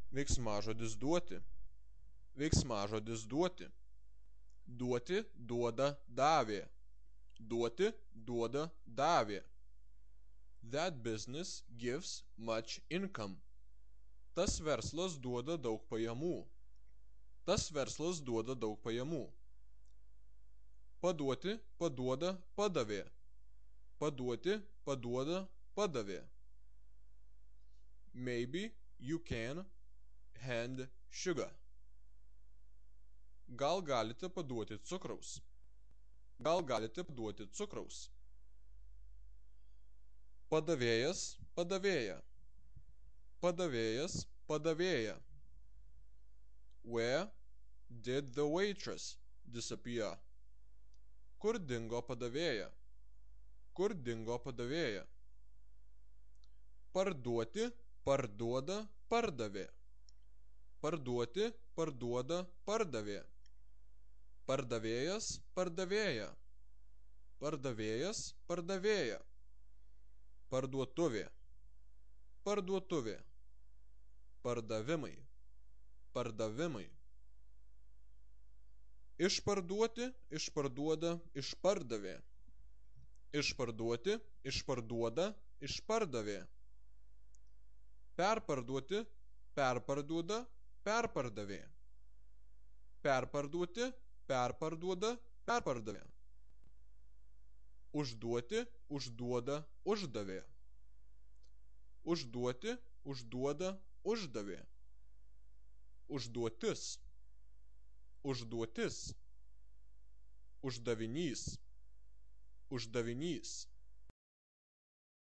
Veiksmažodis duoti. Veiksmažodis duoti. Duoti, duoda, davė. Duoti, duoda, davė. That business gives much income. Tas verslas duoda daug pajamų. Tas verslas duoda daug pajamų. Paduoti, paduoda, padavė. Paduoti, paduoda, padavė. Maybe you can hand sugar. Gal galite paduoti cukraus. Gal galite paduoti cukraus. Padavėjas, padavėja. Padavėjas, padavėja. Where did the waitress disappear? Kur dingo padavėja? Kur dingo padavėja? Parduoti, parduoda, pardavė. Parduoti, parduoda, pardavė. Pardavėjas, pardavėja. Pardavėjas, pardavėja. Parduotuvė. Parduotuvė. Pardavimai. Pardavimai. Išparduoti, išparduoda, išpardavė. Išparduoti, išparduoda, išpardavė. Perparduoti, perparduoda, perpardavė. Perparduoti, perparduoda, perpardavė. Užduoti, užduoda, uždavė. Užduoti, užduoda, uždavė. Užduotis. Užduotis. Uždavinys. Uždavinys.